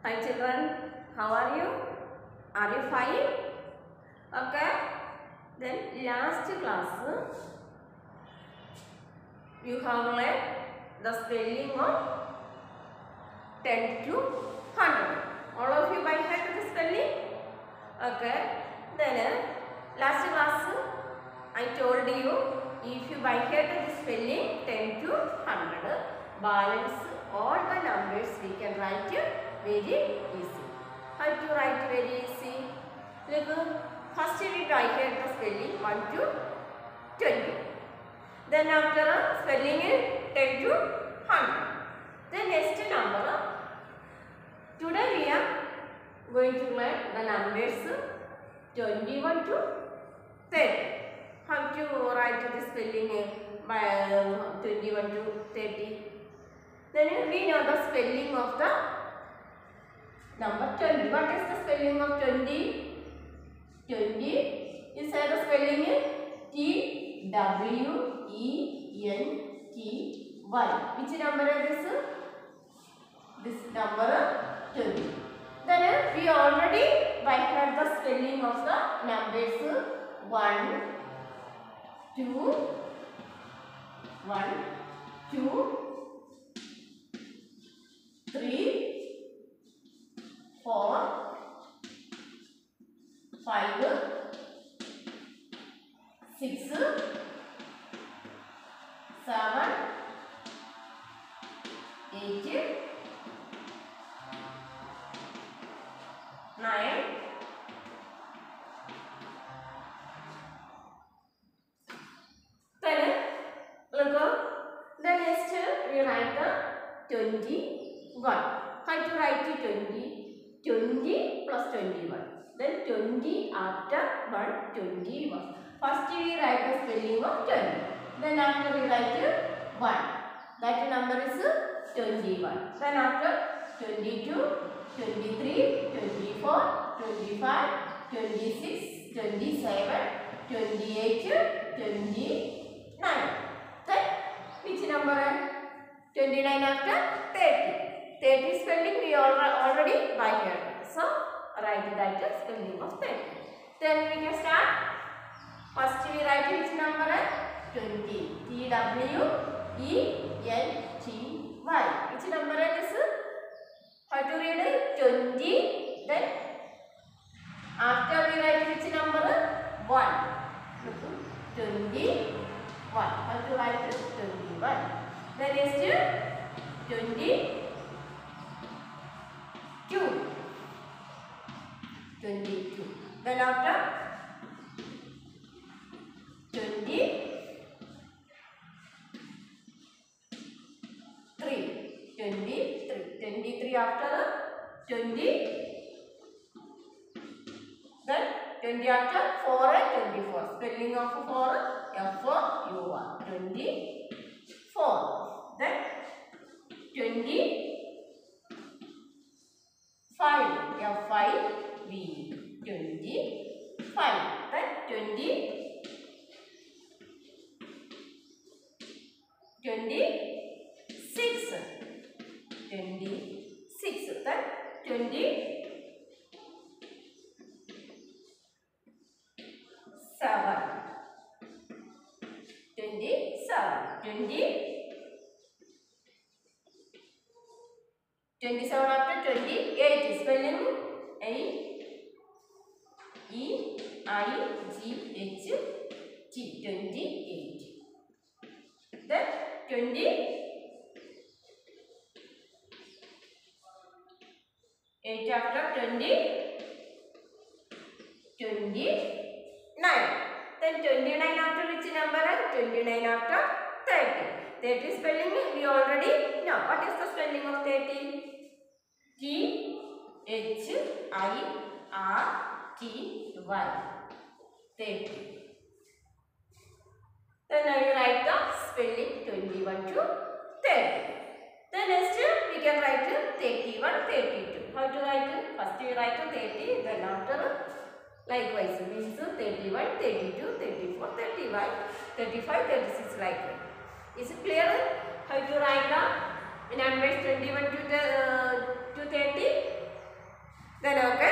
Hi children, how are you? Are you fine? Okay. Then last class you have learned the spelling of 10 to 100. All of you by heart the spelling? Okay. Then last class I told you if you by heart the spelling 10 to 100, balance all the numbers we can write very easy. How to write very easy? Look, first we by heart the spelling 1 to 20. Then after spelling 10 to 100. The next number. Today we are going to learn the numbers 21 to 30. How to write the spelling by 21 to 30. Then we know the spelling of the number 20. What is the spelling of 20? 20 is the spelling T-W-E-N-T-Y. Which number is this? This number 20. Then we already by heart the spelling of the numbers 1, 2, 3, 4, 5, 6, 7, 8, 9, 10. Look, the next we write the 21. How to write 20? 20 plus 21. Then 20 after 1, 21. First we write the spelling of 20. Then after we write 1. That number is 21. Then after 22, 23, 24, 25, 26, 27, 28, 29. Then which number? 29 after 30. 30 spelling we already by heart. So write that spelling of 30. Then we can start. First we write which number? 20. T-W-E-N-T-Y. Which number is this? How to read it? 20. Then after we write which number? 1. 21. How to write it? 21. Then next 22. 22. Then after 23. 23 after 20. Then 20 after 4 and 24. Spelling of 4 F-O-U-R. 24. Then 25. F-I-V. 25. Then 26. 26. Then 27. 27 after 28. Spelling A-E-I-G-H-T. 28. Then 28 after 20. 29. Then 29 after which number? 29 after 30. 30 spelling we already know. What is the spelling of 30? T-H-I-R-T-Y. 30. Then I will write the spelling 21 to 30. Then next we can write 31, 32. How to write? First we write 30. Then after likewise means 31, 32, 34, 35, 35, 36 like that. Is it clear? How to write the numbers 21 to 30? Then okay.